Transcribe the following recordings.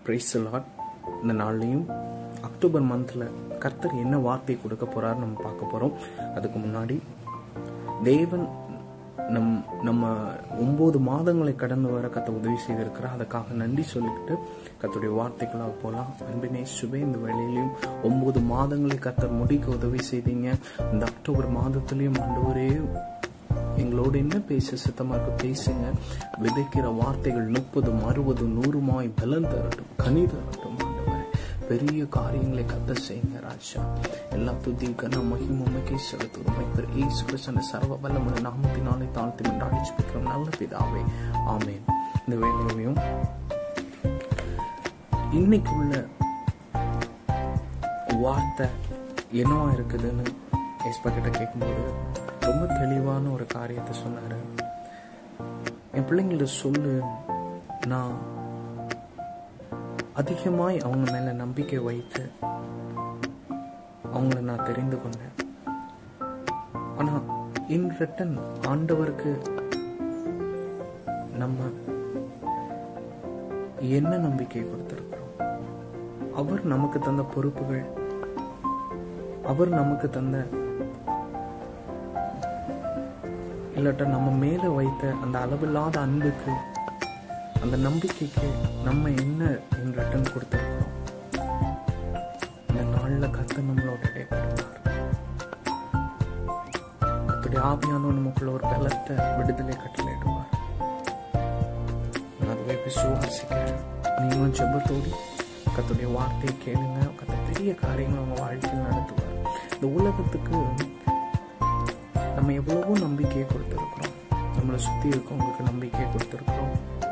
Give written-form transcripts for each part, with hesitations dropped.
Praise the Lord. இந்த நாள்லையும் October மந்தில் கர்த்தர் என்ன வார்த்தை கொடுக்க போறாரு நம்ம பார்க்க போறோம். அதுக்கு முன்னாடி தேவன் நம்ம 9 மாதங்களை கடந்து வர கர்த்தர் உதவி செய்திருக்கிறார். அதுக்காக நன்றி சொல்லிக்கிட்டு கர்த்தருடைய வார்த்தைகளாக போகலாம். அன்பினே சுபே, இந்த வேளையிலையும் 9 மாதங்களை கர்த்தர் முடிக்க உதவி செய்தீங்க. இந்த அக்டோபர் மாதத்திலையும் ஆண்டவரே எங்களோடு என்ன பேச சித்தமா இருக்கு பேசுங்க. விதைக்கிற வார்த்தைகள் 30, 60, 100 பலன் தரட்டும், கனி தரட்டும். பெரிய காரியங்களை கர்த்தர் செய்யுங்க ராஜா. எல்லா துதி கன மகிமுமைக்கே செலுத்துவோம். இயேசு கிறிஸ்து சர்வ வல்லமுள்ள நாமத்தினாலே தாழ்த்தி மன்றாடி ஜெபிக்கிறோம் நல்ல பிதாவே, ஆமென். இந்த வேளையிலும் இன்னைக்கு உள்ள வார்த்தை என்னவா இருக்குதுன்னு ஏசப்பா கிட்ட கேட்கும்போது ரொம்ப தெளிவான ஒரு காரியத்தை சொன்னாரு. என் பிள்ளைங்கள்ட்ட சொல்லு, நான் அதிகமாய் அவங்க மேல நம்பிக்கை வைத்து அவங்கள நான் தெரிந்து கொண்டேன். ஆனா இன் ரிட்டன் ஆண்டவருக்கு நம்ம என்ன நம்பிக்கை கொடுத்திருக்கிறோம்? அவர் நமக்கு தந்த பொறுப்புகள், அவர் நமக்கு தந்த இல்லாட்ட நம்ம மேல வைத்த அந்த அளவில்லாத அன்புக்கு, அந்த நம்பிக்கைக்கு நம்ம என்ன இன் ரிட்டன் கொடுத்திருக்கிறோம்? இந்த நாள்ல கர்த்தர் நம்மளோட இடைப்படுவார். கர்த்தருடைய ஆவியானவர் நமக்குள்ள ஒரு பலத்த விடுதலை கட்டளையிடுவார். அதுவே விசுவாசிக்கிறேன். நீங்களும் ஜெபத்தோடு கர்த்தருடைய வார்த்தையை கேளுங்க. கர்த்தர் பெரிய காரியங்கள் உங்க வாழ்க்கையில் நடத்துவார். இந்த உலகத்துக்கு நம்ம எவ்வளவோ நம்பிக்கையை கொடுத்திருக்கிறோம். நம்மளை சுத்தி இருக்கவங்களுக்கு நம்பிக்கையை கொடுத்திருக்கிறோம்.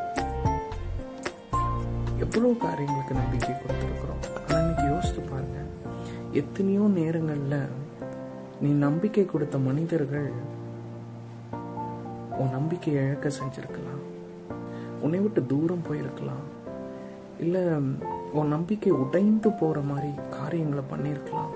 எவ்வளவு காரியங்களுக்கு நம்பிக்கை கொடுத்திருக்கிறோம். ஆனா இன்னைக்கு யோசித்து பாருங்க, எத்தனையோ நேரங்கள்ல நீ நம்பிக்கை கொடுத்த மனிதர்கள் உன் நம்பிக்கையை இழக்க செஞ்சிருக்கலாம், உன்னை விட்டு தூரம் போயிருக்கலாம், இல்ல உன் நம்பிக்கை உடைந்து போற மாதிரி காரியங்களை பண்ணிருக்கலாம்,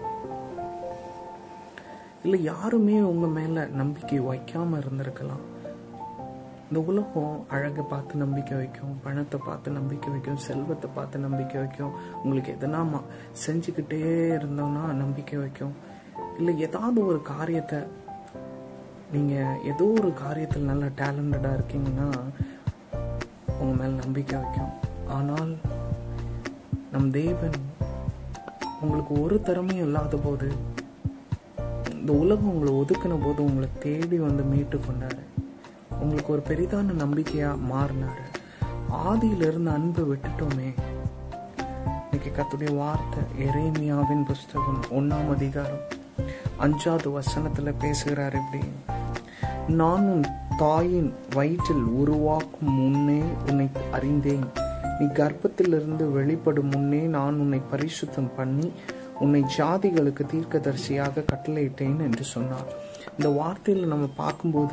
இல்ல யாருமே உங்க மேல நம்பிக்கை வைக்காம இருந்திருக்கலாம். இந்த உலகம் அழகை பார்த்து நம்பிக்கை வைக்கும், பணத்தை பார்த்து நம்பிக்கை வைக்கும், செல்வத்தை பார்த்து நம்பிக்கை வைக்கும், உங்களுக்கு எதனா செஞ்சுக்கிட்டே இருந்தோம்னா நம்பிக்கை வைக்கும், இல்லை ஏதாவது ஒரு காரியத்தை நீங்க ஏதோ ஒரு காரியத்தில் நல்லா டேலண்டடா இருக்கீங்கன்னா உங்க மேல நம்பிக்கை வைக்கும். ஆனால் நம் தேவன் உங்களுக்கு ஒரு திறமையும் இல்லாத போது, இந்த உலகம் உங்களை ஒதுக்கின போது உங்களை தேடி வந்து மீட்டு கொண்டாரு. உங்களுக்கு ஒரு பெரிதான நம்பிக்கையா மாறினாரு. ஆதியில இருந்த அன்பை விட்டுட்டோமே. இன்னைக்கு கர்த்தருடைய வார்த்தை எரேமியாவின் புஸ்தகம் 1ஆம் அதிகாரம் 5வது வசனத்துல பேசுகிறார். இப்படி, நான் உன் தாயின் வயிற்றில் உருவாக்கும் முன்னே உன்னை அறிந்தேன், நீ கர்ப்பத்திலிருந்து வெளிப்படும் முன்னே நான் உன்னை பரிசுத்தம் பண்ணி உன்னை ஜாதிகளுக்கு தீர்க்கதரிசியாக கட்டளையிட்டேன் என்று சொன்னார். இந்த வார்த்தையில நம்ம பார்க்கும்போது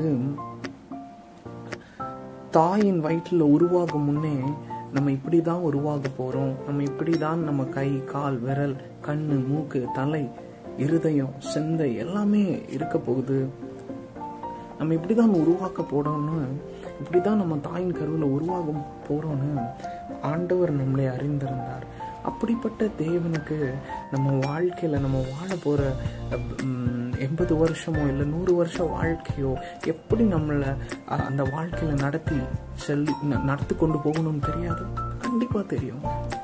தாயின் வயிற்றுல உருவாகும் முன்னே நம்ம இப்படிதான் உருவாக போறோம், நம்ம இப்படிதான் நம்ம கை, கால், விரல், கண்ணு, மூக்கு, தலை, இருதயம், சிந்தை எல்லாமே இருக்க போகுது, நம்ம இப்படிதான் உருவாக்க போறோம்னு, இப்படிதான் நம்ம தாயின் கருவில உருவாக போறோம்னு ஆண்டவர் நம்மளை அறிந்திருந்தார். அப்படிப்பட்ட தேவனுக்கு நம்ம வாழ்க்கையில நம்ம வாழ போற 80 வருஷமோ இல்லை 100 வருஷம் வாழ்க்கையோ எப்படி நம்மளை அந்த வாழ்க்கையில நடத்தி கொண்டு போகணும்னு தெரியாது. கண்டிப்பா தெரியும்.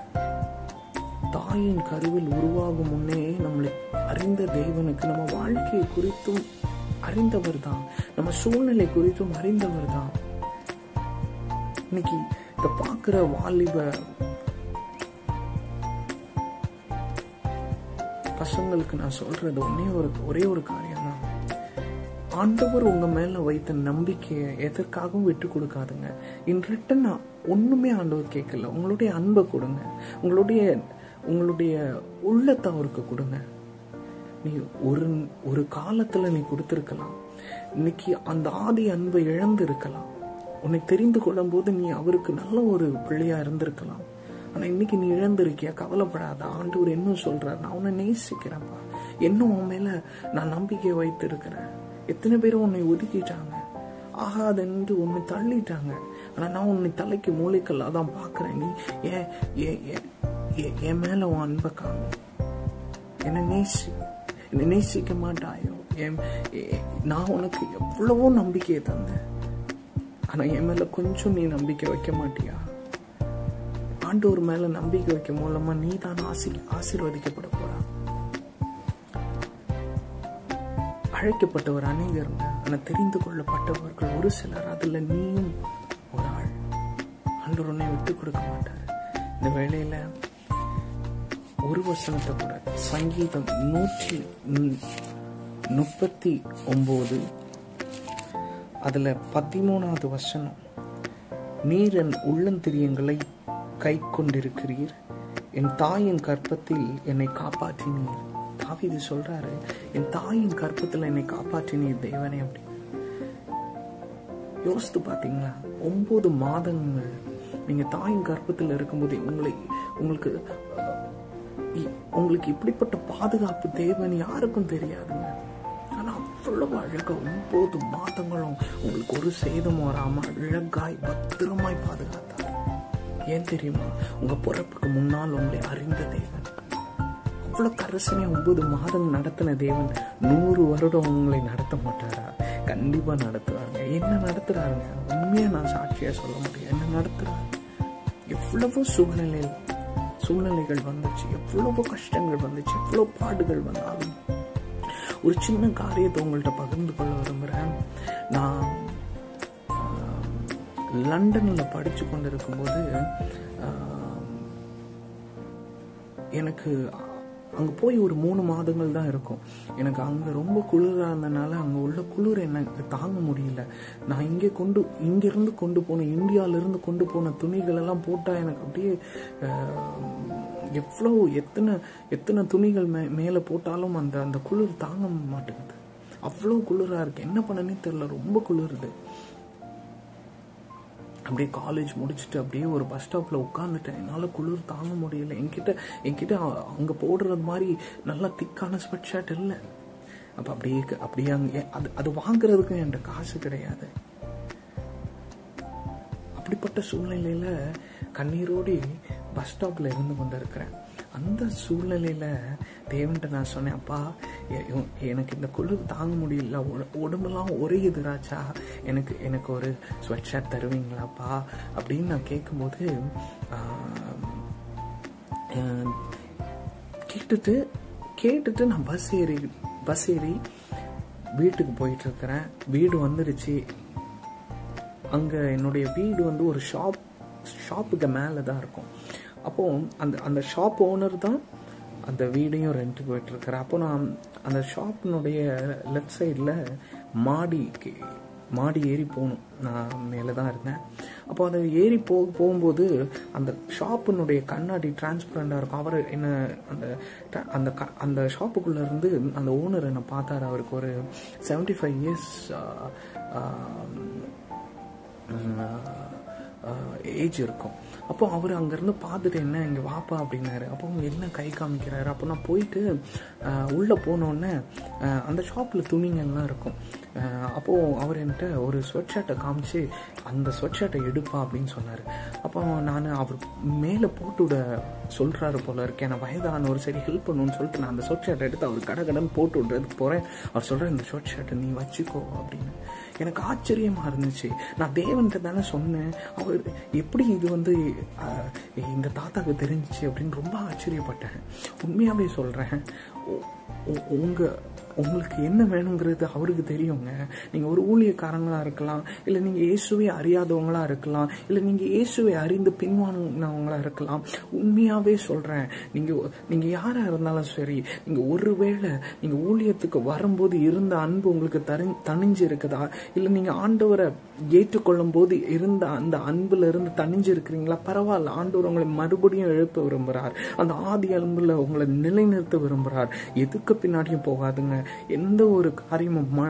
தாயின் கருவில் உருவாகும் முன்னே நம்மளை அறிந்த தேவனுக்கு நம்ம வாழ்க்கையை குறித்தும் அறிந்தவர் தான், நம்ம சூழ்நிலை குறித்தும் அறிந்தவர் தான். இன்னைக்கு இத பாக்குற வாலிப பசங்களுக்கு நான் சொல்றது ஒரே ஒரு காரியம் தான். ஆண்டவர் உங்க மேல வைத்த நம்பிக்கையை எதற்காகவும் விட்டு கொடுக்காதுங்க. இன் ரிட்டன் ஒண்ணுமே ஆண்டவர் கேட்கல. உங்களுடைய அன்பை கொடுங்க, உங்களுடைய உள்ளத்தை அவருக்கு கொடுங்க. நீ ஒரு காலத்துல நீ கொடுத்திருக்கலாம், இன்னைக்கு அந்த ஆதி அன்பை இழந்து இருக்கலாம். உன்னை தெரிந்து கொள்ளும் போது நீ அவருக்கு நல்ல ஒரு பிள்ளையா இருந்திருக்கலாம். ஆனா இன்னைக்கு நீ இழந்திருக்கியா, கவலைப்படாத. ஆண்டவர் இன்னும் சொல்றாரு, நான் உன்னை நேசிக்கிறேன்ப்பா, இன்னும் உன் மேல நான் நம்பிக்கை வைத்து இருக்கிறேன். எத்தனை பேரும் உன்னை ஒதுக்கிட்டாங்க, ஆகாதென்று உன்னை தள்ளிட்டாங்க, ஆனா நான் உன்னை தலைக்கு மூளைக்கல்லா தான் பாக்குறேன். நீ என் மேல உன் அன்பை காமி, என்னை நேசிக்க மாட்டாயோ? நான் உனக்கு எவ்வளவோ நம்பிக்கையை தந்தேன், ஆனா என் மேல கொஞ்சம் நீ நம்பிக்கை வைக்க மாட்டியா? ஆண்டவர் மேல நம்பிக்கை வைக்க மூலமா நீ தான் ஆசீர்வதிக்கப்பட போற. அழைக்கப்பட்டவர் அநேகருங்க, ஆனா தெரிந்து கொள்ளப்பட்டவர்கள் ஒரு சிலர். அதுல நீயும் ஒரு ஆள். ஆண்டவர் உன்னை விட்டு கொடுக்க மாட்டார். இந்த வேளையில ஒரு வசனத்தை கூட, சங்கீதம் 139 அதுல 13வது வசனம், நீர் என் உள்ளந்திரியங்களை கை கொண்டிருக்கிறீர், என் தாயின் கற்பத்தில் என்னை காப்பாற்றினீர். தாவீது சொல்றாரு, என் தாயின் கற்பத்தில் என்னை காப்பாற்றினீர் தேவனே அப்படி. யோசித்து பாத்தீங்களா? 9 மாதங்கள் நீங்க தாயின் கற்பத்தில் இருக்கும்போது உங்களுக்கு இப்படிப்பட்ட பாதுகாப்பு தேவன் யாருக்கும் தெரியாதுங்க. ஆனா அவ்வளவு அழகா 9 மாதங்களும் உங்களுக்கு ஒரு சேதம் வராம அழகாய் பத்திரமாய் பாதுகாத்தார். ஏன் தெரியுமா? உங்க பிறப்புக்கு முன்னால் உங்களை அறிந்த தேவன். அவ்வளவு கரசனையா 9 மாதம் நடத்தின தேவன் 100 வருடம் உங்களை நடத்த மாட்டாரா? கண்டிப்பா நடத்துறாங்க. என்ன நடத்துறாருங்க? உண்மையா நான் சாட்சியா சொல்ல முடியும். என்ன நடத்துறாரு? எவ்வளவோ சூழ்நிலைகள் வந்துச்சு, எவ்வளவோ கஷ்டங்கள் வந்துச்சு, எவ்வளவு பாடுகள் வந்தாலும் ஒரு சின்ன காரியத்தை உங்கள்கிட்ட பகிர்ந்து கொள்ள விரும்புறேன். நான் லண்டன்ல படிச்சு கொண்டு இருக்கும்போது எனக்கு அங்க போய் ஒரு 3 மாதங்கள் தான் இருக்கும். எனக்கு அங்க ரொம்ப குளிரா இருந்தனால அங்க உள்ள குளிர் எனக்கு தாங்க முடியல. நான் இங்கிருந்து கொண்டு போன, இந்தியால இருந்து கொண்டு போன துணிகள் எல்லாம் போட்டா எனக்கு அப்படியே எத்தனை துணிகள் மேல போட்டாலும் அந்த குளிர் தாங்க மாட்டேங்குது. அவ்வளவு குளிரா இருக்கு. என்ன பண்ணனே தெரியல, ரொம்ப குளிருது. அப்படியே காலேஜ் முடிச்சுட்டு அப்படியே ஒரு பஸ் ஸ்டாப்ல உட்காந்துட்டேன். என்னால குளிர் தாங்க முடியல. என்கிட்ட அங்க போடுறது மாதிரி நல்லா திக்கான ஸ்வெட் ஷர்ட் இல்லை. அப்ப அப்படியே அங்கே அது வாங்குறதுக்கும் என்கிட்ட காசு கிடையாது. அப்படிப்பட்ட சூழ்நிலையில கண்ணீரோடி பஸ் ஸ்டாப்ல இருந்து கொண்டு இருக்கிறேன். அந்த சூழ்நிலையில தேவன்கிட்ட நான் சொன்னேன், அப்பா எனக்கு இந்த குளிர் தாங்க முடியல, உடம்பெல்லாம் ஒரே எதிராச்சா, எனக்கு ஒரு ஸ்வெட் ஷர்ட் தருவீங்களாப்பா அப்படின்னு நான் கேட்கும்போது கேட்டுட்டு நான் பஸ் ஏறி வீட்டுக்கு போயிட்டு இருக்கிறேன். வீடு வந்துருச்சு. அங்க என்னுடைய வீடு வந்து ஒரு ஷாப்புக்கு மேலதான் இருக்கும். அப்போ அந்த ஷாப் ஓனர் தான் அந்த வீடையும் ரெண்ட்டுக்கு போயிட்டு இருக்கிறேன். அப்போ நான் அந்த ஷாப்பினுடைய லெஃப்ட் சைடில் மாடி ஏறி போகணும். நான் மேலே தான் இருந்தேன். அப்போ அதை ஏறி போகும்போது அந்த ஷாப்பினுடைய கண்ணாடி டிரான்ஸ்பரண்டாக இருக்கும். அவர் என்ன அந்த ஷாப்புக்குள்ளே இருந்து அந்த ஓனர் என்னை பார்த்தாரு. அவருக்கு ஒரு 75 years ஏஜ் இருக்கும். அப்போ அவர் அங்கேருந்து பார்த்துட்டு என்ன இங்கே வாப்பா அப்படின்னாரு. அப்போ அவங்க என்ன கை காமிக்கிறாரு. அப்போ நான் போயிட்டு உள்ளே போனோடனே அந்த ஷாப்பில் துணிங்கள்லாம் இருக்கும். அப்போது அவர் என்கிட்ட ஒரு ஸ்வெட் ஷர்ட்டை காமிச்சு அந்த ஸ்வெட் ஷர்ட்டை எடுப்பா அப்படின்னு சொன்னார். அப்போ நான் அவர் மேலே போட்டு விட சொல்கிறாரு போல இருக்கேன். நான் வயதான ஒரு சரி ஹெல்ப் பண்ணணும்னு சொல்லிட்டு நான் அந்த ஸ்வெட் ஷர்ட்டை எடுத்து அவர் கடன் போட்டு விட்றதுக்கு போகிறேன். அவர் சொல்கிறேன், இந்த ஸ்வெட் ஷர்ட்டை நீ வச்சுக்கோ அப்படின்னு. எனக்கு ஆச்சரியமாக இருந்துச்சு. நான் தேவன்கிட்ட தானே சொன்னேன், அவர் எப்படி இது வந்து இந்த தாத்தாவுக்கு தெரிஞ்சிச்சு அப்படின்னு ரொம்ப ஆச்சரியப்பட்டேன். உண்மையாகவே சொல்கிறேன், உங்களுக்கு என்ன வேணுங்கிறது அவருக்கு தெரியுங்க. நீங்கள் ஒரு ஊழியக்காரங்களாக இருக்கலாம், இல்லை நீங்கள் இயேசுவை அறியாதவங்களாக இருக்கலாம், இல்லை நீங்கள் இயேசுவை அறிந்து பின்வாங்கினவங்களாக இருக்கலாம். உண்மையாகவே சொல்கிறேன், நீங்கள் யாராக இருந்தாலும் சரி, நீங்கள் ஒருவேளை நீங்கள் ஊழியத்துக்கு வரும்போது இருந்த அன்பு உங்களுக்கு தணிஞ்சு இருக்குதா, இல்லை நீங்கள் ஆண்டவரை ஏற்றுக்கொள்ளும் போது இருந்த அந்த அன்புல இருந்து தணிஞ்சு இருக்கிறீங்களா, பரவாயில்ல. ஆண்டவர் உங்களை மறுபடியும் எழுப்ப விரும்புகிறார். அந்த ஆதி அன்புல உங்களை நிலைநிறுத்த விரும்புகிறார். எதுக்கு பின்னாடியும் போகாதுங்க. எந்த ஒரு காரியமும்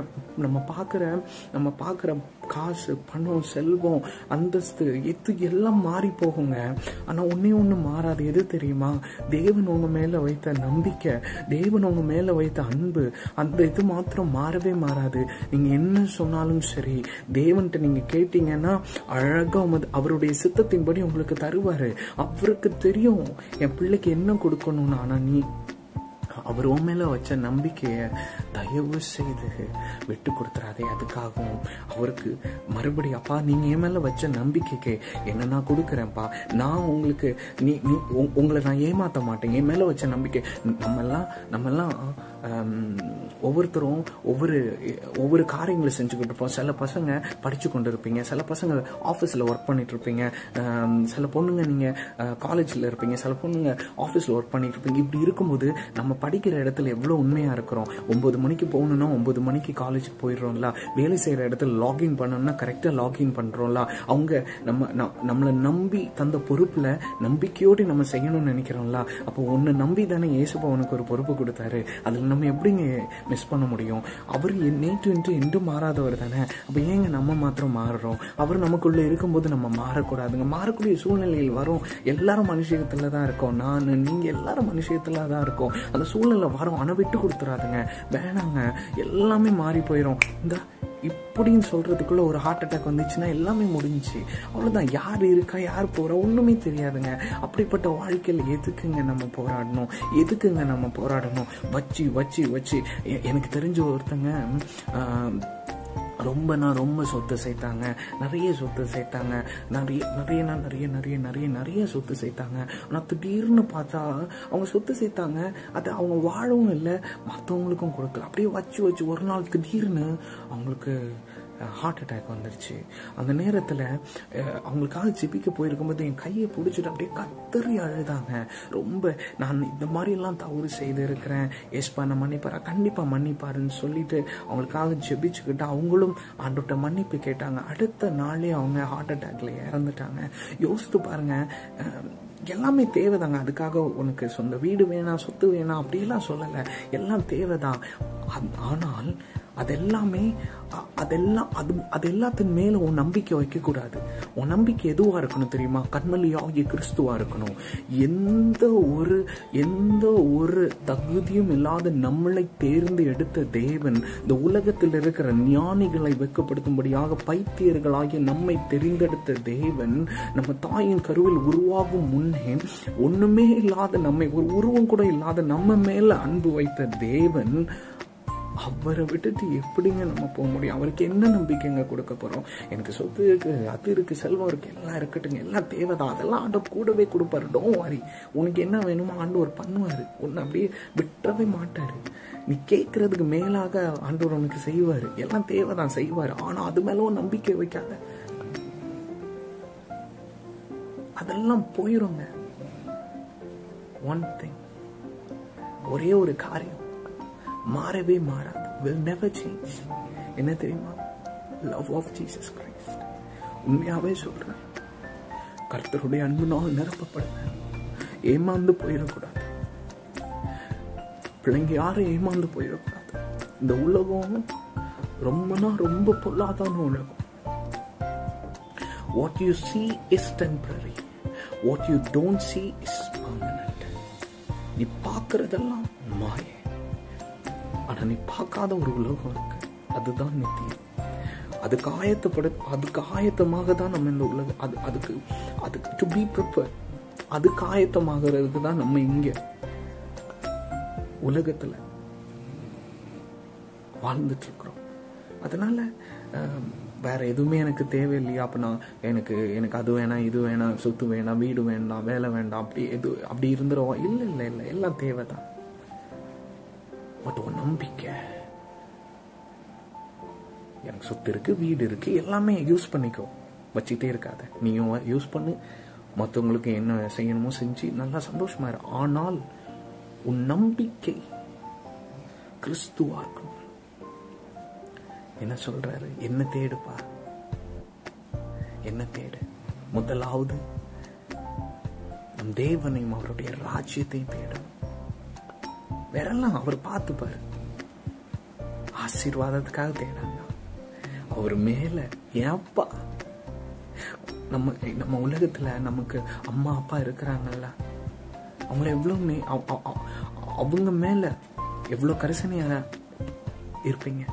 நம்ம பார்க்குற காசு, பணம், செல்வம், அந்தஸ்து எல்லாம் மாறி போகுங்க. ஆனா ஒண்ணு மாறாது. எது தெரியுமா? தேவன் உங்க மேல வைத்த நம்பிக்கை, தேவன் உங்க மேல வைத்த அன்பு, அந்த இது மாத்திரம் மாறவே மாறாது. நீங்க என்ன சொன்னாலும் சரி, தேவன்கிட்ட நீங்க கேட்டீங்கன்னா அழகா அவருடைய சித்தத்தின்படி உங்களுக்கு தருவாரு. அவருக்கு தெரியும் என் பிள்ளைக்கு என்ன கொடுக்கணும்னு. ஆனா அவர் உன் மேல வச்ச நம்பிக்கைய தயவு செய்து விட்டு கொடுத்துறாதே. அதுக்காகவும் அவருக்கு மறுபடியும், அப்பா நீங்க என் மேல வச்ச நம்பிக்கைக்கு என்ன நான் கொடுக்குறேன்ப்பா, நான் உங்களுக்கு உங்களை நான் ஏமாத்த மாட்டேன், என் மேல வச்ச நம்பிக்கை. நம்மெல்லாம் ஒவ்வொருத்தரும் ஒவ்வொரு காரியங்களை செஞ்சுக்கிட்டு இருப்போம். சில பசங்க படிச்சு கொண்டு இருப்பீங்க, சில பசங்க ஆஃபீஸில் ஒர்க் பண்ணிட்டு இருப்பீங்க, சில பொண்ணுங்க நீங்க காலேஜில் இருப்பீங்க, சில பொண்ணுங்க ஆஃபீஸில் ஒர்க் பண்ணிட்டு இருப்பீங்க. இப்படி இருக்கும்போது நம்ம படிக்கிற இடத்துல எவ்வளோ உண்மையா இருக்கிறோம். 9 மணிக்கு போகணும்னா 9 மணிக்கு காலேஜுக்கு போயிடுறோம்ல. வேலை செய்யற இடத்துல லாகின் பண்ணணும்னா கரெக்டாக லாகின் பண்றோம்ல. அவங்க நம்மளை நம்பி தந்த பொறுப்புல நம்பிக்கையோடு நம்ம செய்யணும்னு நினைக்கிறோம்ல. அப்போ ஒன்னு நம்பி தானே இயேசுப்பா உனக்கு ஒரு பொறுப்பு கொடுத்தாரு. அதுல நம்ம எப்படிங்க மிஸ் பண்ண முடியும்? அவர் நேற்று என்று மாறாதவர் தானே. அப்ப ஏங்க நம்ம மாத்திரம் மாறுறோம்? அவர் நமக்குள்ள இருக்கும்போது நம்ம மாறக்கூடாதுங்க. மாறக்கூடிய சூழ்நிலையில் வரும். எல்லாரும் மனுஷத்துல தான் இருக்கோம். நீங்க எல்லாரும் மனுஷத்துல தான் இருக்கோம். அந்த சூழ்நிலை வரும். ஆனா விட்டு கொடுத்துறாதுங்க, வேணாங்க. எல்லாமே மாறி போயிடும். இந்த இப்படின்னு சொல்றதுக்குள்ள ஒரு ஹார்ட் அட்டாக் வந்துச்சுன்னா எல்லாமே முடிஞ்சிச்சு, அவ்வளவுதான். யார் இருக்கா யார் போறா ஒண்ணுமே தெரியாதுங்க. அப்படிப்பட்ட வாழ்க்கையில எதுக்குங்க நம்ம போராடணும்? வச்சு வச்சு வச்சு எனக்கு தெரிஞ்ச ஒருத்தங்க ரொம்ப சொத்து சேர்த்தாங்க, நிறைய சொத்து சேர்த்தாங்க, நிறைய சொத்து சேர்த்தாங்க. ஆனா திடீர்னு பார்த்தா அவங்க சொத்து சேர்த்தாங்க, அது அவங்க வாழவும் இல்லை, மற்றவங்களுக்கும் கொடுக்கல. அப்படியே வச்சு ஒரு நாள் திடீர்னு அவங்களுக்கு ஹார்ட் அட்டாக் வந்துருச்சு. அந்த நேரத்துல அவங்களுக்காக ஜெபிக்க போயிருக்கும்போது என் கையை பிடிச்சிட்டு அப்படியே கத்தறி அழுதாங்க. ரொம்ப நான் இந்த மாதிரி எல்லாம் தவறு செய்து இருக்கிறேன், ஏஸ்பா நான் மன்னிப்பாரா, கண்டிப்பா மன்னிப்பாருன்னு சொல்லிட்டு அவங்களுக்காக ஜெபிச்சுக்கிட்டு அவங்களும் ஆண்டவர்ட்ட மன்னிப்பு கேட்டாங்க. அடுத்த நாளே அவங்க ஹார்ட் அட்டாக்ல இறந்துட்டாங்க. யோசித்து பாருங்க. எல்லாமே தேவைதாங்க. அதுக்காக உனக்கு சொந்த வீடு வேணாம், சொத்து வேணாம் அப்படியெல்லாம் சொல்லலை. எல்லாம் தேவைதான். ஆனால் அது எல்லாத்தின் மேல உன் நம்பிக்கை வைக்க கூடாது. உன் நம்பிக்கை எதுவா இருக்கணும் தெரியுமா? கண்மலையாகிய கிறிஸ்துவா இருக்கணும். எந்த ஒரு தகுதியும் இல்லாத நம்மளை தேர்ந்து எடுத்த தேவன் இந்த உலகத்தில் இருக்கிற ஞானிகளை வெட்கப்படுத்தும்படியாக பைத்தியர்களாகிய நம்மை தெரிந்தெடுத்த தேவன் நம்ம தாயின் கருவில் உருவாகும் முன்னே ஒண்ணுமே இல்லாத நம்மை, ஒரு உருவம் கூட இல்லாத நம்ம மேல அன்பு வைத்த தேவன், அவரை விட்டுட்டு எப்படிங்க நம்ம போக முடியும்? அவருக்கு என்ன நம்பிக்கைங்க கொடுக்க போறோம்? எனக்கு சொத்து இருக்கு, அது இருக்கு, செல்வம் இருக்கு, எல்லாம் இருக்கட்டுங்க, எல்லாம் தேவைதான். அதெல்லாம் ஆண்டவர் கூடவே கொடுப்பாரு. Don't worry. உனக்கு என்ன வேணுமோ ஆண்டவர் பண்ணுவாரு. ஒன்னு அப்படியே விட்டுறவே மாட்டாரு. நீ கேட்கறதுக்கு மேலாக ஆண்டவர் உனக்கு செய்வாரு. எல்லாம் தேவைதான், செய்வாரு. ஆனா அது மேல நம்பிக்கை வைக்காத, அதெல்லாம் போயிருங்க. ஒன் திங், ஒரே ஒரு காரியம் மாறவே மாறாது. will never change. என்ன தெரியுமா? love of Jesus Christ. உண்மையாவே சொல்றேன், கர்த்தருடைய அன்புனால் நிரப்பப்படுங்க. ஏமாந்து போயிடக்கூடாது. பிள்ளைங்க யாரும் ஏமாந்து போயிடக்கூடாது. இந்த உலகம் ரொம்ப பொல்லாதான உலகம். what you see is temporary, what you don't see is permanent. நீ பார்க்கறதெல்லாம் மாயை, ஆனா நீ பார்க்காத ஒரு உலகம் இருக்கு, அதுதான் நித்தியம். அதுக்கு ஆயத்தமாக தான் நம்ம இந்த உலகம், அதுக்கு டு பி ப்ரிப்பேர், அதுக்கு ஆயத்தமாகிறதுக்கு தான் நம்ம இங்க உலகத்துல வாழ்ந்துட்டு இருக்கிறோம். அதனால வேற எதுவுமே எனக்கு தேவையில்லையா? அப்ப நான் எனக்கு அது வேணாம், இது வேணாம், சொத்து வேணாம், வீடு வேண்டாம், வேலை வேண்டாம், அப்படி இருந்துருவோம். இல்ல எல்லாம் தேவைதான். பட் ஒரு நம்பிக்கை, எனக்கு சொத்து இருக்கு, வீடு இருக்கு, எல்லாமே யூஸ் பண்ணிக்கோ, வச்சுட்டே இருக்காத. நீயும் யூஸ் பண்ணு, மற்றவங்களுக்கு என்ன செய்யணுமோ செஞ்சு நல்லா சந்தோஷமா இரு. ஆனால் உன் நம்பிக்கை கிறிஸ்துவா இருக்கணும். என்ன சொல்றாரு? என்ன தேடுப்பா, என்ன தேடு. முதலாவது நம் தேவனையும் அவருடைய ராஜ்யத்தையும் தேடும். வேறெல்லாம் அவர் பார்த்துப்பாரு. ஆசீர்வாதத்துக்காக தேடாங்க. அவர் மேல ஏப்பா நம்ம உலகத்துல நமக்கு அம்மா அப்பா இருக்கிறாங்கல்ல, அவங்கள எவ்வளவு அவங்க மேல எவ்வளவு கரிசனையா இருப்பீங்க.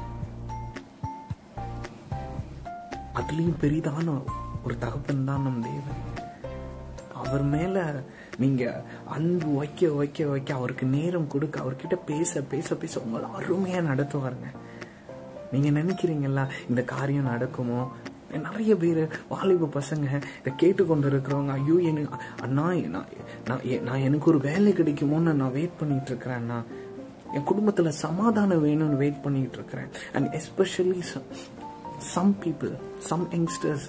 அதுலயும் பெரிதான ஒரு தகப்பன் தான் நம் தேவன். அவர் மேல நீங்க அன்பு வைக்க வைக்க வைக்க, அவருக்கு நேரம் கொடுக்க, அவர்கிட்ட பேச பேச பேச உங்களை அருமையா நடத்துவாருங்க. நீங்க நினைக்கிறீங்களா இந்த காரியம் நடக்குமோ? நிறைய பேர் வாலிப பசங்க இதை கேட்டுக்கொண்டு இருக்கிறவங்க, ஐயோ அண்ணா நான் எனக்கு ஒரு வேலை கிடைக்குமோன்னு நான் வெயிட் பண்ணிட்டு இருக்கிறேன், என் குடும்பத்துல சமாதானம் வேணும்னு வெயிட் பண்ணிட்டு இருக்கிறேன். And especially some people, some youngsters,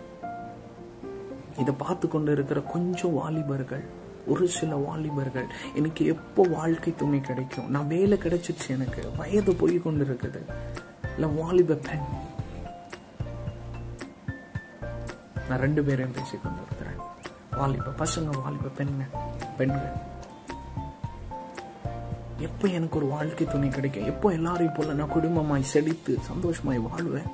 இதை பார்த்து கொண்டு இருக்கிற கொஞ்சம் வாலிபர்கள், ஒரு சில வாலிபர்கள், எனக்கு எப்போ வாழ்க்கை துணை கிடைக்கும், நான் வேலை கிடைச்சிருச்சு, எனக்கு வயது போய் கொண்டு இருக்குது, இல்ல வாலிப பெண், நான் 2 பேரையும் பேசிக்கொண்டு இருக்கிறேன். வாலிப பசங்க, வாலிப பெண்கள், எப்போ எனக்கு ஒரு வாழ்க்கை துணை கிடைக்கும், எப்போ எல்லாரையும் போல நான் குடும்பமாய் செழித்து சந்தோஷமாய் வாழ்வேன்.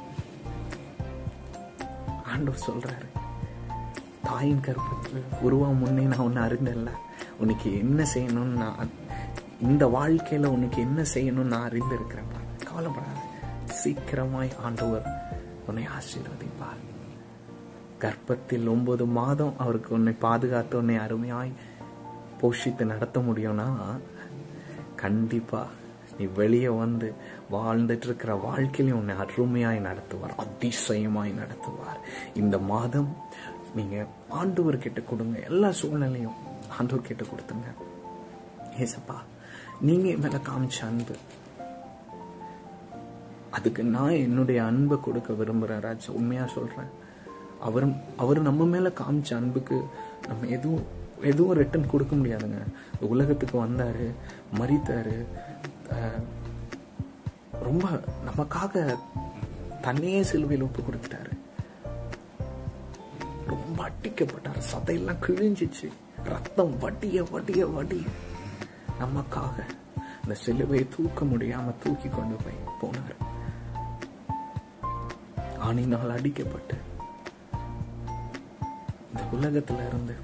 ஆண்டவர் சொல்றாரு, தாயின் கற்பத்தில் உருவாம் முன்னே நான் உன்னை அறிந்தல்ல, உனக்கு என்ன செய்யணும்னு நான், இந்த வாழ்க்கையில உனக்கு என்ன செய்யணும்னு நான் அறிந்திருக்கிறேன். கவலைப்படாத, சீக்கிரமாய் ஆண்டவர் உன்னை ஆசீர்வதிப்பார். கர்ப்பத்தில் 9 மாதம் அவருக்கு உன்னை பாதுகாத்து உன்னை அருமையாய் போஷித்து நடத்த முடியும்னா, கண்டிப்பா நீ வெளியே வந்து வாழ்ந்துட்டு இருக்கிற வாழ்க்கையிலும் உன்னை அருமையாய் நடத்துவார், அதிசயமாய் நடத்துவார். இந்த மாதம் நீங்க ஆண்டவர் கிட்ட கொடுங்க, எல்லா சூழ்நிலையும் ஆண்டவர் கிட்ட கொடுத்துங்க. ஏசப்பா, நீங்க மேல காமிச்ச அன்பு, அதுக்கு நான் என்னுடைய அன்பை கொடுக்க விரும்புறேன் ராஜா. உண்மையா சொல்றேன், அவர் நம்ம மேல காமிச்ச அன்புக்கு நம்ம எதுவும் ரிட்டர்ன் கொடுக்க முடியாதுங்க. உலகத்துக்கு வந்தாரு, மரித்தாரு, ரொம்ப நமக்காக தன்னையே சிலுவையில் ஒப்பு கொடுத்துட்டாரு, ரொம்ப அட்டிக்கப்பட்டாரு, சதையெல்லாம் கிழிஞ்சிச்சு, ரத்தம் வடிய நமக்காக அந்த சிலுவையை தூக்க முடியாம தூக்கி கொண்டு போனார். ஆணினால் அடிக்கப்பட்டு இந்த உலகத்துல இருந்து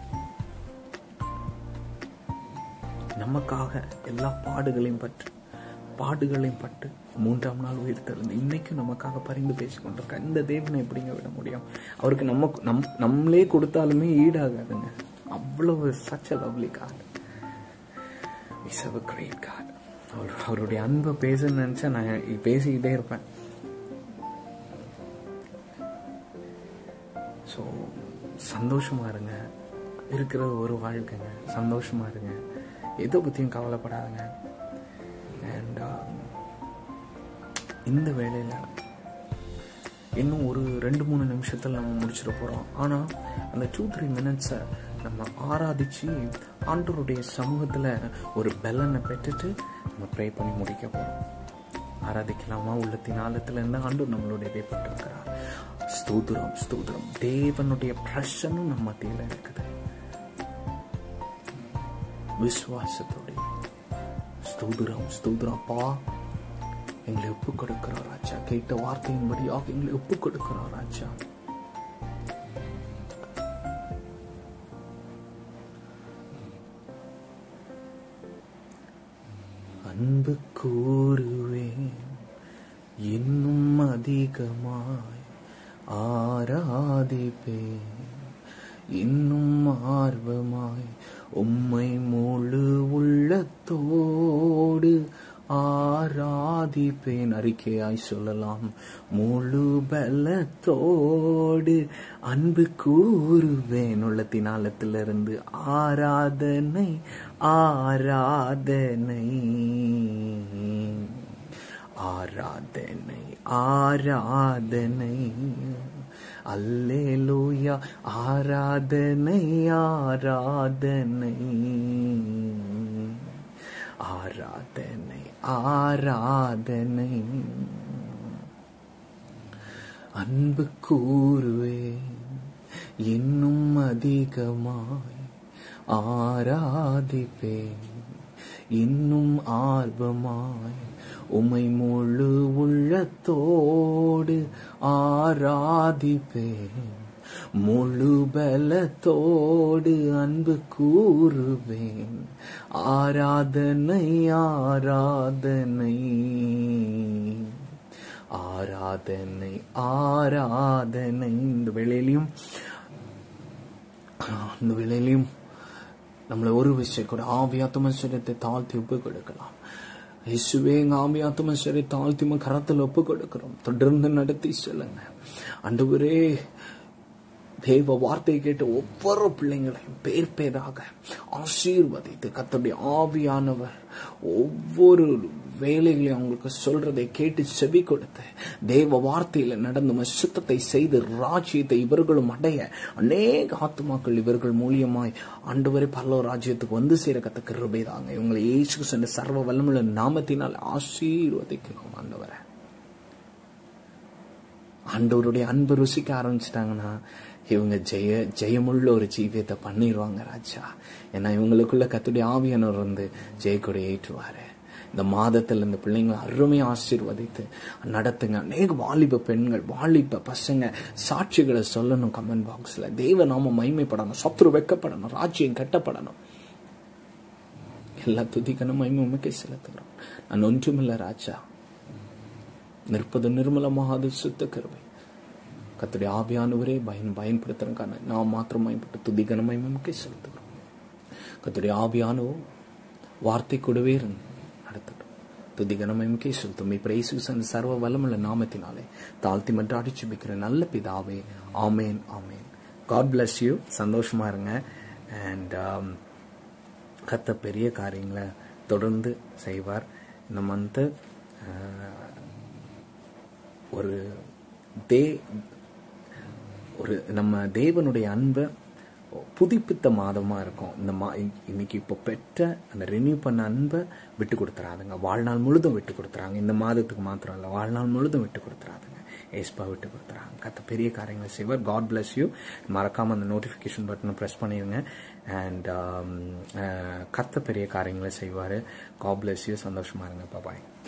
நமக்காக எல்லா பாடுகளையும் பட்டு 3ஆம் நாள் உயிர் தெழுந்து இன்னைக்கும் நமக்காக பரிந்து பேசிக்கொண்டிருக்க இந்த தேவனை எப்படிங்க விட முடியும்? அவருக்கு நம்மளே கொடுத்தாலுமே ஈடாகாதுங்க. அவ்வளவு such a lovely God. We serve a great God. அவருடைய அன்பை பேசணும்னு நினைச்சா நான் பேசிக்கிட்டே இருப்பேன். ஸோ சந்தோஷமா இருங்க, இருக்கிறது ஒரு வாழ்க்கைங்க, சந்தோஷமா இருங்க, எதை பத்தியும் கவலைப்படாதுங்க. அண்ட் இந்த வேலையில இன்னும் ஒரு 2-3 நிமிஷத்துல நம்ம முடிச்சிட போறோம். ஆனா அந்த 2-3 மினிட்ஸை நம்ம ஆராதிச்சு ஆண்டவருடைய சமூகத்துல ஒரு பலனை பெற்றுட்டு நம்ம ப்ரே பண்ணி முடிக்க போறோம். ஆராதிக்கலாமா? உள்ளத்தின் ஆழத்துல இருந்து ஆண்டவர் நம்மளுடைய இடைப்பட்டிருக்கிறார். ஸ்தோத்திரம். தேவனுடைய பிரசன்னம் நம்ம மத்தியில இருக்குது. விசுவாசத்தோட ஸ்தோத்திரம் அப்பா, எங்களை ஒப்பு கொடுக்கிறோம் ராஜா. கேட்ட வார்த்தையின்படியாக எங்களை ஒப்பு கொடுக்கிறோம் ராஜா. அன்பு கூறுவேன் இன்னும் அதிகமாய், ஆராதிப்பேன் இன்னும் ஆர்வமாய், உம்மை முழு உள்ளத்தோடு ஆராதிப்பேன். அறிக்கையாய் சொல்லலாம், முழு பலத்தோடு அன்பு கூறுவேன். உள்ளத்தின் ஆழத்திலிருந்து ஆராதனை ஆராதனை ஆராதனை ஆராதனை, அல்லேலூயா, ஆராதனை ஆராதனை ஆராதனை ஆராதனை. அன்பு கூறுவேன் இன்னும் அதிகமாய், ஆராதிப்பேன் இன்னும் ஆர்வமாய் உம்மை முழு உள்ளத்தோடு ஆராதிப்பேன், முழு பலத்தோடு அன்பு கூறுவேன். ஆராதனை ஆராதனை ஆராதனை ஆராதனை. இந்த வேளையிலையும் நம்மள ஒரு விஷயம் கூட ஆவியாத்ம சரீரத்தை தாழ்த்தி ஒப்பு கொடுக்கலாம். இயேசுவே, எங்க ஆவியாத்ம சரீரத்தை தாழ்த்தி கரத்தில் ஒப்பு கொடுக்கிறோம். தொடர்ந்து நடத்தி செல்லுங்க ஆண்டவரே. தேவ வார்த்தையை கேட்டு ஒவ்வொரு பிள்ளைங்களையும் பேர் பேராக ஆசீர்வதித்து கர்த்தருடைய ஆவியானவர் ஒவ்வொரு வேலைகளையும் அவங்களுக்கு சொல்றதை கேட்டு செவி கொடுத்து தேவ வார்த்தையில நடந்து சுத்தத்தை செய்து ராஜ்யத்தை இவர்களும் அடைய அநேக ஆத்துமாக்கள் இவர்கள் மூலியமாய் ஆண்டவரே பரலோக ராஜ்யத்துக்கு வந்து சேர கத்த கிருபை தாங்க. இவங்களை இயேசு சென்ற சர்வ வல்லமுள்ள நாமத்தினால் ஆசீர்வதிக்கிறோம். ஆண்டவருடைய அன்பு ருசிக்க ஆரம்பிச்சிட்டாங்கன்னா இவங்க ஜெயமுள்ள ஒரு ஜீவியத்தை பண்ணிடுவாங்க ராஜா. ஏன்னா இவங்களுக்குள்ள கர்த்தருடைய ஆவியானவர் வந்து ஜெயக்கொடி ஏற்றுவாரு. இந்த மாதத்துல இந்த பிள்ளைங்களை அருமையை ஆசீர்வதித்து நடத்துங்க. அநேக வாலிப பெண்கள், வாலிப பசங்க சாட்சிகளை சொல்லணும் கமெண்ட் பாக்ஸ்ல. தேவ நாம மகிமைப்படணும், சத்துரு வெக்கப்படணும், ராஜ்யம் கட்டப்படணும். எல்லா துதிக்கணும் மகிமை உமக்கே செலுத்துகிறோம். நான் ஒன்றுமில்லை ராஜா, நிற்பது நிர்மலமாகாது சுத்த கிருபை. கர்த்தருடைய ஆவியானவரே பயன்படுத்துறதுக்கான நாம் மாத்திரம் பயன்பட்டு துதிக்கன மகிமைக்கே செலுத்துகிறோம். கர்த்தருடைய ஆவியானவர் வார்த்தை கூடவே நடத்தட்டும். துதிக்கன மகிமைக்கே செலுத்தும். இப்ப சர்வ வல்லமுள்ள நாமத்தினாலே தாழ்த்தி மன்றாடி ஜெபிக்கிற நல்ல பிதாவே, amen amen. God bless you. சந்தோஷமா இருங்க. அண்ட் கர்த்தர் பெரிய காரியங்களை தொடர்ந்து செய்வார். இந்த மந்த் ஒரு நம்ம தேவனுடைய அன்பை புதுப்பித்த மாதமா இருக்கும். இன்னைக்கு இப்போ பெற்ற அந்த ரெனியூ பண்ண அன்பை விட்டு கொடுத்துறாதுங்க. வாழ்நாள் முழுதும் விட்டு கொடுத்துறாங்க. இந்த மாதத்துக்கு மாத்திரம் இல்லை, வாழ்நாள் முழுதும் விட்டு கொடுத்துறாதுங்க. ஏஸ்பா விட்டு கொடுத்துறாங்க. கத்த பெரிய காரியங்களை செய்வார். God bless you. மறக்காம அந்த நோட்டிபிகேஷன் பட்டனை ப்ரெஸ் பண்ணிடுங்க. அண்ட் கத்த பெரிய காரியங்களை செய்வாரு. God bless you. சந்தோஷமா இருங்க. பாய்.